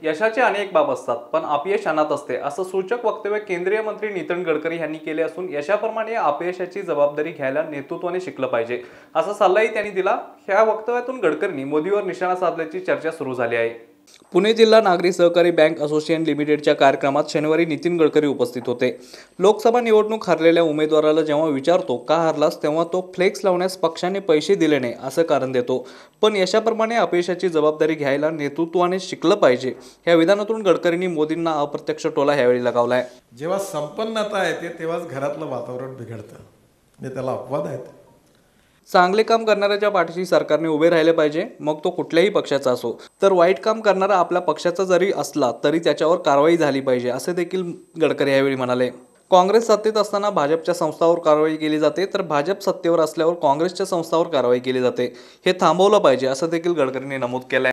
यशाचे अनेक बाब असतात, पण अपयश अनाथ असते, असं सूचक वक्तव्य केंद्रीय मंत्री नितीन गडकरी यांनी केले असून यशाप्रमाणे अपयशाची जबाबदारी घ्यायला नेतृत्वाने शिकलं पाहिजे, असा सल्लाही त्यांनी दिला। ह्या वक्तव्यातून गडकरींनी मोदीवर निशाणा साधल्याची चर्चा सुरू झाली आहे। पुणे जिल्हा नागरी सहकारी बँक असोसिएशन लिमिटेडच्या कार्यक्रमात शनिवारी नितीन गडकरी उपस्थित होते। लोकसभा निवडणूक हरलेल्या उमेदवाराला जेव्हा विचारतो का हरलास, तेव्हा तो फ्लेक्स लावण्यास पक्षाने पैसे दिले नाही असं कारण देतो। पण यशाप्रमाणे अपयशाची जबाबदारी घ्यायला नेतृत्वाने शिकलं पाहिजे, या विधानातून गडकरींनी मोदींना अप्रत्यक्ष टोला यावेळी लगावलाय। जेव्हा संपन्नता येते तेव्हाच घरातलं वातावरण बिघडतं, म्हणजे त्याला अपवाद आहेत। चांगले काम करणाऱ्याच्या पाठीशी सरकारने उभे राहिले पाहिजे, मग तो कुठल्याही पक्षाचा असो। तर वाईट काम करणारा आपल्या पक्षाचा जरी असला तरी त्याच्यावर कारवाई झाली पाहिजे, असे देखील गडकरी यावेळी म्हणाले। काँग्रेस सत्तेत असताना भाजपच्या संस्थांवर कारवाई केली जाते, तर भाजप सत्तेवर असल्यावर काँग्रेसच्या संस्थांवर कारवाई केली जाते। हे थांबवलं पाहिजे, असं देखील गडकरींनी नमूद केलं।